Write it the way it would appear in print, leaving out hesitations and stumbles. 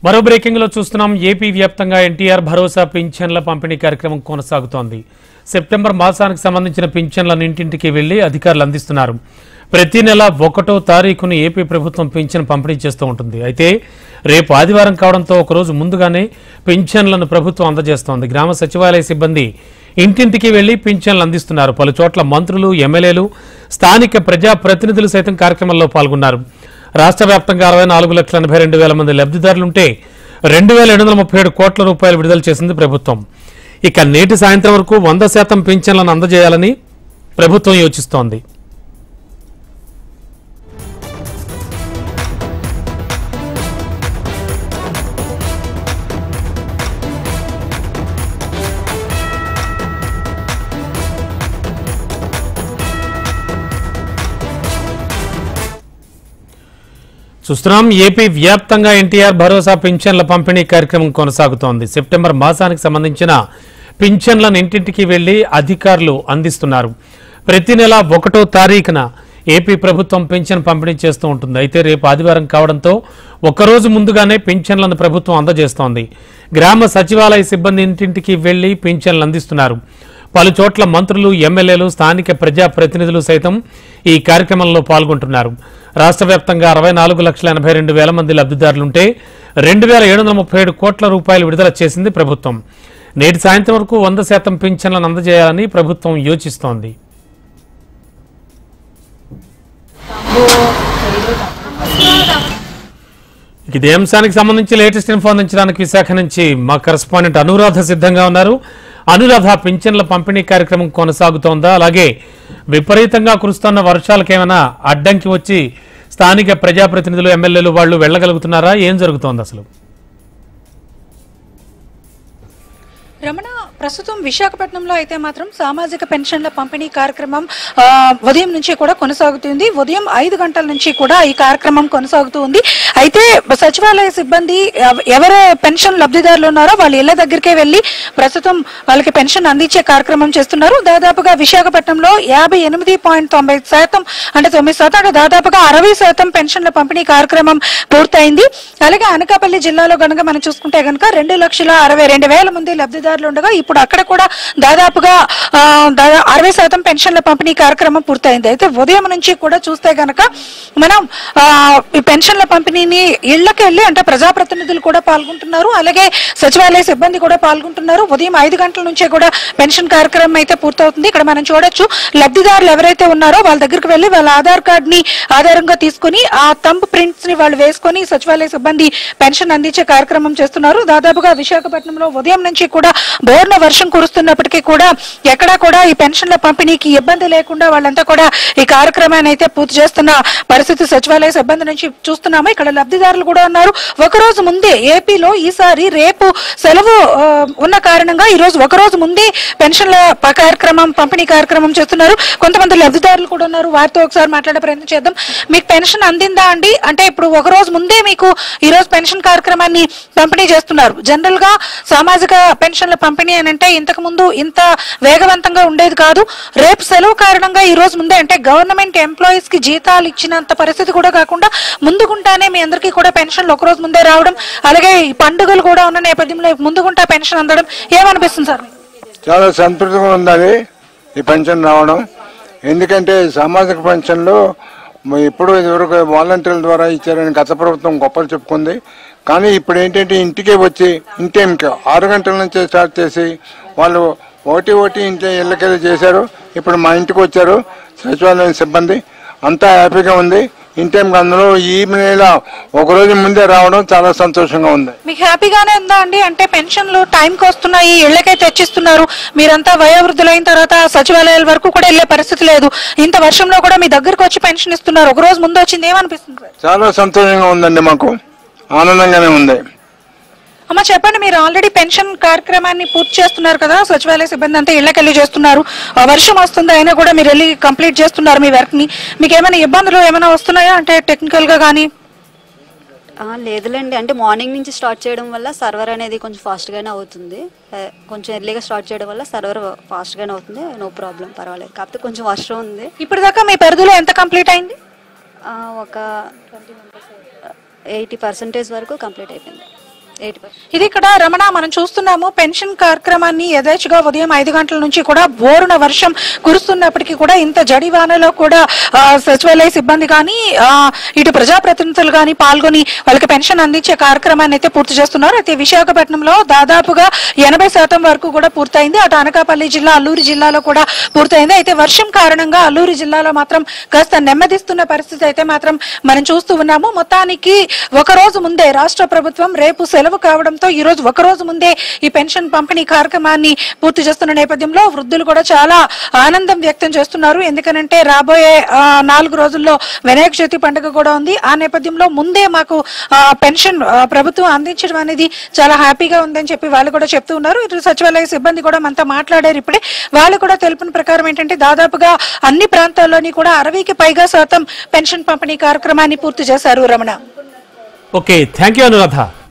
మరో బ్రేకింగ్ లో చూస్తున్నాం. ఏపీ వ్యాప్తంగా ఎన్టీఆర్ భరోసా పింఛన్ల పంపిణీ కార్యక్రమం కొనసాగుతోంది. సెప్టెంబర్ మాసానికి సంబంధించిన పింఛన్లను ఇంటింటికి వెళ్లి అధికారులు అందిస్తున్నారు. ప్రతి నెల 1వ తారీఖున ఏపీ ప్రభుత్వం పింఛన్ పంపిణీ చేస్తూ ఉంటుంది. అయితే రేపు ఆదివారం కావడంతో ఒకరోజు ముందుగానే పింఛన్లను ప్రభుత్వం అందజేస్తోంది. గ్రామ సచివాలయ సిబ్బంది ఇంటింటికి వెళ్లి పింఛన్లు అందిస్తున్నారు. పలు చోట్ల మంత్రులు, ఎమ్మెల్యేలు, స్థానిక ప్రజాప్రతినిధులు సైతం కార్యక్రమంలో పాల్గొన్నారు. రాష్ట్ర వ్యాప్తంగా 64,82,000 మంది లబ్ధిదారులుంటే 2,737 కోట్ల రూపాయలు విడుదల చేసింది ప్రభుత్వం. ఇక నేటి సాయంత్రం వరకు 100% పింఛన్లను అందజేయాలని ప్రభుత్వం యోచిస్తోంది. చూస్తున్నాం. ఏపీ వ్యాప్తంగా ఎన్టీఆర్ భరోసా పింఛన్ల పంపిణీ కార్యక్రమం కొనసాగుతోంది. సెప్టెంబర్ మాసానికి సంబంధించిన పింఛన్లను ఇంటింటికి వెళ్లి అధికారులు అందిస్తున్నారు. ప్రతి నెల 1వ తారీఖున ఏపీ ప్రభుత్వం పింఛన్ పంపిణీ చేస్తూ ఉంటుంది. అయితే రేపు ఆదివారం కావడంతో ఒకరోజు ముందుగానే పింఛన్లను ప్రభుత్వం అందజేస్తోంది. గ్రామ సచివాలయ సిబ్బంది ఇంటింటికి వెళ్లి పింఛన్లు అందిస్తున్నారు. పలు చోట్ల మంత్రులు, ఎమ్మెల్యేలు, స్థానిక ప్రజాప్రతినిధులు సైతం ఈ కార్యక్రమంలో పాల్గొంటున్నారు. రాష్ట్ర వ్యాప్తంగా 64,82,000 మంది లబ్ధిదారులుంటే 2,737 కోట్ల రూపాయలు విడుదల చేసింది ప్రభుత్వం. నేటి సాయంత్రం వరకు 100% పింఛన్లను అందజేయాలని ప్రభుత్వం యోచిస్తోంది. ఇదే అంశానికి సంబంధించి లేటెస్ట్ ఇన్ఫో అందించడానికి విశాఖ నుంచి మా కరెస్పాండెంట్ అనురాధ సిద్ధంగా ఉన్నారు. అనురాధ, పింఛన్ల పంపిణీ కార్యక్రమం కొనసాగుతోందా? అలాగే విపరీతంగా కురుస్తున్న వర్షాలకేమైనా అడ్డంకి వచ్చి స్థానిక ప్రజాప్రతినిధులు, ఎమ్మెల్యేలు వాళ్ళు వెళ్ళగలుగుతున్నారా? ఏం జరుగుతోంది అసలు? రమణ, ప్రస్తుతం విశాఖపట్నంలో అయితే మాత్రం సామాజిక పెన్షన్ల పంపిణీ కార్యక్రమం ఉదయం నుంచి కూడా కొనసాగుతుంది. ఉదయం 5 గంటల నుంచి కూడా ఈ కార్యక్రమం కొనసాగుతూ ఉంది. అయితే సచివాలయ సిబ్బంది ఎవరు పెన్షన్ లబ్ధిదారులు ఉన్నారో వాళ్ళ ఇళ్ల దగ్గరికే వెళ్లి ప్రస్తుతం వాళ్ళకి పెన్షన్ అందించే కార్యక్రమం చేస్తున్నారు. దాదాపుగా విశాఖపట్నంలో 58.90% అంటే 9% దాదాపుగా 60% పెన్షన్ల పంపిణీ కార్యక్రమం పూర్తయింది. అలాగే అనకాపల్లి జిల్లాలో కనుక మనం చూసుకుంటే కనుక 2,62,000 మంది లబ్ధిదారులు ఉండగా ఇప్పుడు అక్కడ కూడా దాదాపుగా 60% పెన్షన్ల పంపిణీ కార్యక్రమం పూర్తయింది. అయితే ఉదయం నుంచి కూడా చూస్తే గనక మనం ఈ పెన్షన్ల పంపిణీని ఇళ్లకి వెళ్ళి అంటే ప్రజాప్రతినిధులు కూడా పాల్గొంటున్నారు. అలాగే సచివాలయ సిబ్బంది కూడా పాల్గొంటున్నారు. ఉదయం 5 గంటల నుంచే కూడా పెన్షన్ కార్యక్రమం అయితే పూర్తవుతుంది. ఇక్కడ మనం చూడొచ్చు, లబ్ధిదారులు ఎవరైతే ఉన్నారో వాళ్ళ దగ్గరికి వెళ్ళి వాళ్ళ ఆధార్ కార్డ్ ని ఆధారంగా తీసుకుని ఆ థంబ్ ప్రింట్స్ ని వాళ్ళు వేసుకుని సచివాలయ సిబ్బంది పెన్షన్ అందించే కార్యక్రమం చేస్తున్నారు. దాదాపుగా విశాఖపట్నంలో ఉదయం నుంచి కూడా బోర్న వర్షం కురుస్తున్నప్పటికీ కూడా ఎక్కడా కూడా ఈ పెన్షన్ల పంపిణీకి ఇబ్బంది లేకుండా వాళ్ళంతా కూడా ఈ కార్యక్రమాన్ని అయితే పూర్తి చేస్తున్న పరిస్థితి సచివాలయ సిబ్బంది నుంచి చూస్తున్నాము. ఇక్కడ లబ్ధిదారులు కూడా ఉన్నారు. ఒకరోజు ముందే ఏపీలో ఈసారి రేపు సెలవు ఉన్న కారణంగా ఈ రోజు ఒకరోజు ముందే పెన్షన్ల కార్యక్రమం పంపిణీ కార్యక్రమం చేస్తున్నారు. కొంతమంది లబ్ధిదారులు కూడా ఉన్నారు. వారితో ఒకసారి మాట్లాడే ప్రయత్నం చేద్దాం. మీకు పెన్షన్ అందిందా అండి? అంటే ఇప్పుడు ఒక రోజు ముందే మీకు ఈ రోజు పెన్షన్ కార్యక్రమాన్ని పంపిణీ చేస్తున్నారు. జనరల్ గా సామాజిక పెన్షన్ల పంపిణీ అని అంటే ఇంతకు ముందు ఇంత వేగవంతంగా ఉండేది కాదు. రేపు సెలవు కారణంగా ఈ రోజు ముందే అంటే గవర్నమెంట్ ఎంప్లాయీస్ కి జీతాలు ఇచ్చినంత పరిస్థితి కూడా కాకుండా ముందుగుంటానే మీ అందరికీ కూడా పెన్షన్లు ఒక రోజు ముందే రావడం, అలాగే ఈ పండుగలు కూడా ఉన్న నేపథ్యంలో ముందుగుంటా పెన్షన్ అందడం ఏమనిపిస్తుంది సార్? చాలా సంతృప్తిగా ఉండాలి ఈ పెన్షన్ రావడం. ఎందుకంటే సామాజిక పెన్షన్లు ఇప్పుడు ఇదివరకు వాలంటీర్ల ద్వారా ఇచ్చారని గత ప్రభుత్వం గొప్పలు చెప్పుకుంది. కానీ ఇప్పుడు ఏంటంటే ఇంటికే వచ్చి ఇంటేమికి 6 గంటల నుంచే స్టార్ట్ చేసి వాళ్ళు ఒకటి ఇంటి ఇళ్ళకెళ్ళి చేశారు. ఇప్పుడు మా ఇంటికి వచ్చారు సచివాలయం సిబ్బంది. అంతా హ్యాపీగా ఉంది. ఇంటేమికి అందులో ఈ నెల ఒకరోజు ముందే రావడం చాలా సంతోషంగా ఉంది. మీకు హ్యాపీగానే ఉందా అండి? అంటే పెన్షన్లు టైంకి వస్తున్నాయి, ఇళ్లకే తెచ్చిస్తున్నారు. మీరంతా వయోవృద్ధులైన తర్వాత సచివాలయాల వరకు కూడా వెళ్లే పరిస్థితి లేదు. ఇంత వర్షంలో కూడా మీ దగ్గరకు వచ్చి పెన్షన్ ఇస్తున్నారు. ఒక రోజు ముందు వచ్చింది, ఏమనిపిస్తుంది? చాలా సంతోషంగా ఉందండి, మాకు ఆనందంగానే ఉంది. అమ్మ చెప్పండి, మీరు ఆల్రెడీ పెన్షన్ కార్యక్రమాన్ని పూర్తి చేస్తున్నారు కదా, సచివాలయ సిబ్బంది అంతా ఇళ్లకెళ్ళి చేస్తున్నారు. వర్షం వస్తుంది అయినా కూడా మీరు వెళ్ళి కంప్లీట్ చేస్తున్నారు మీ వర్క్ ని. మీకు ఏమైనా ఇబ్బందులు ఏమైనా వస్తున్నాయా అంటే టెక్నికల్ గా కానీ? లేదులేండి, అంటే మార్నింగ్ నుంచి స్టార్ట్ చేయడం వల్ల సర్వర్ అనేది కొంచెం ఫాస్ట్గానే అవుతుంది. కొంచెం ఎర్లీగా స్టార్ట్ చేయడం వల్ల సర్వర్ ఫాస్ట్గానే అవుతుంది. నో ప్రాబ్లం, పర్వాలేదు. కాకపోతే కొంచెం వర్షం ఉంది. ఇప్పటిదాకా మీ పరిధిలో ఎంత కంప్లీట్ అయింది? ఒక 80% వరకు కంప్లీట్ అయిపోయింది. ఇది ఇక్కడ రమణ మనం చూస్తున్నాము పెన్షన్ కార్యక్రమాన్ని యథేచ్ఛగా ఉదయం 5 గంటల నుంచి కూడా బోరున వర్షం కురుస్తున్నప్పటికీ కూడా ఇంత జడివానలో కూడా సచివాలయ సిబ్బంది కానీ ఇటు ప్రజాప్రతినిధులు కానీ పాల్గొని వాళ్ళకి పెన్షన్ అందించే కార్యక్రమాన్ని అయితే పూర్తి చేస్తున్నారు. అయితే విశాఖపట్నంలో దాదాపుగా 80% వరకు కూడా పూర్తయింది. అటు అనకాపల్లి జిల్లా, అల్లూరు జిల్లాలో కూడా పూర్తయింది. అయితే వర్షం కారణంగా అల్లూరు జిల్లాలో మాత్రం కాస్త నెమ్మదిస్తున్న పరిస్థితి అయితే మాత్రం మనం చూస్తూ ఉన్నాము. మొత్తానికి ఒక రోజు ముందే రాష్ట్ర ప్రభుత్వం రేపు సెలవు కావడంతో ఈ రోజు ఒక రోజు ముందే ఈ పెన్షన్ పంపిణీ కార్యక్రమాన్ని పూర్తి చేస్తున్న నేపథ్యంలో వృద్ధులు కూడా చాలా ఆనందం వ్యక్తం చేస్తున్నారు. ఎందుకనంటే రాబోయే 4 రోజుల్లో వినాయక చవితి పండుగ కూడా ఉంది. ఆ నేపథ్యంలో ముందే మాకు పెన్షన్ ప్రభుత్వం అందించడం అనేది చాలా హ్యాపీగా ఉందని చెప్పి వాళ్ళు కూడా చెప్తూ ఉన్నారు. ఇటు సచివాలయ సిబ్బంది కూడా మనతో మాట్లాడారు. ఇప్పుడే వాళ్ళు కూడా తెలిపిన ప్రకారం ఏంటంటే దాదాపుగా అన్ని ప్రాంతాల్లోని కూడా 60కి పైగా శాతం పెన్షన్ పంపిణీ కార్యక్రమాన్ని పూర్తి చేశారు. Ramana, okay, thank you Anuradha.